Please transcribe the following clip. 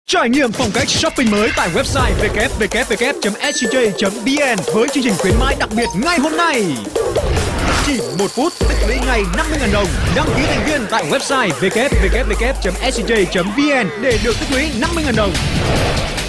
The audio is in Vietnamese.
Trải nghiệm phong cách shopping mới tại website www.scj.vn với chương trình khuyến mãi đặc biệt ngay hôm nay. Chỉ 1 phút tích lũy ngày 50.000 đồng. Đăng ký thành viên tại website www.scj.vn để được tích lũy 50.000 đồng.